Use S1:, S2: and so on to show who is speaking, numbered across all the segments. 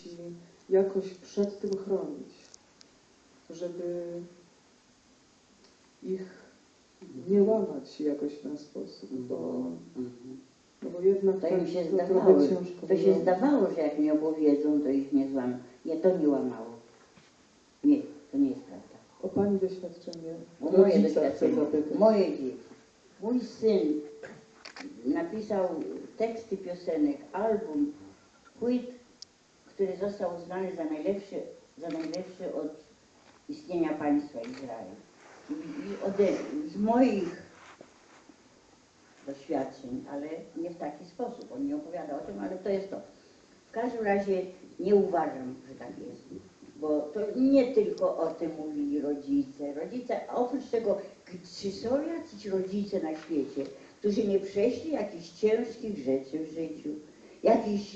S1: dzieci jakoś przed tym chronić, żeby ich nie łamać jakoś w ten sposób, bo jednak
S2: to
S1: tak
S2: im się
S1: to
S2: zdawało,
S1: trochę ciężko
S2: to się
S1: było.
S2: zdawało, że jak nie opowiedzą, to ich nie złamą. Nie, to nie łamało. Nie, to nie jest prawda.
S1: O Pani doświadczenie,
S2: Moje
S1: rodzica chcę
S2: doświadczenie,
S1: zapytać.
S2: moje dzieci. Mój syn napisał teksty piosenek, album, płyt, który został uznany za najlepszy od istnienia państwa Izrael. Z moich doświadczeń, ale nie w taki sposób. On nie opowiada o tym, ale to jest to. W każdym razie nie uważam, że tak jest. Bo to nie tylko o tym mówili rodzice. Rodzice, oprócz tego, czy są jacyś rodzice na świecie, którzy nie przeszli jakichś ciężkich rzeczy w życiu, jakichś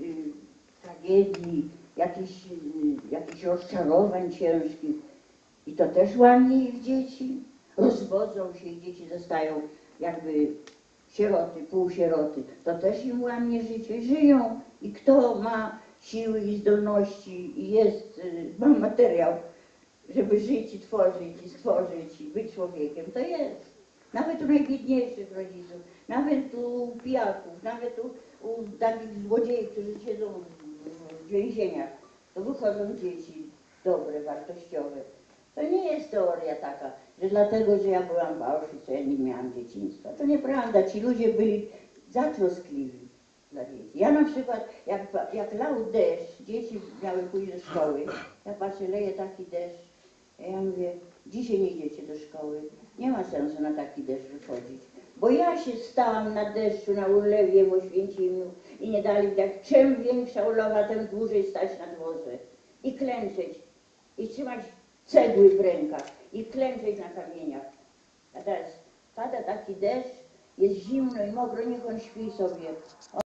S2: tragedii, jakichś rozczarowań ciężkich i to też łamie ich dzieci? Rozwodzą się, ich dzieci zostają jakby sieroty, półsieroty. To też im łamie życie. Żyją i kto ma siły i zdolności i ma materiał, żeby żyć i tworzyć i stworzyć i być człowiekiem, to jest. Nawet u najbiedniejszych rodziców, nawet u pijaków, nawet u takich złodziei, którzy siedzą w więzieniach, to wychodzą dzieci dobre, wartościowe. To nie jest teoria taka, że dlatego, że ja byłam w Auschwitz, to ja nie miałam dzieciństwa. To nieprawda, ci ludzie byli zatroskliwi dla dzieci. Ja na przykład, jak lał deszcz, dzieci miały pójść do szkoły, ja patrzę, leje taki deszcz, ja mówię, dzisiaj nie idziecie do szkoły, nie ma sensu na taki deszcz wychodzić. Bo ja się stałam na deszczu, na ulewie w Oświęcimiu i nie dali jak czym większa ulewa, tym dłużej stać na dworze i klęczeć i trzymać cegły w rękach i klęczeć na kamieniach. A teraz pada taki deszcz, jest zimno i mokro, niech on śpi sobie.